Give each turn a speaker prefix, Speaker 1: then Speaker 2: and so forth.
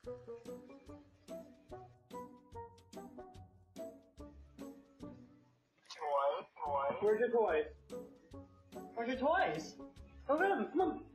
Speaker 1: Toys.
Speaker 2: Where's your toys? Where's your toys? Go get them, come on.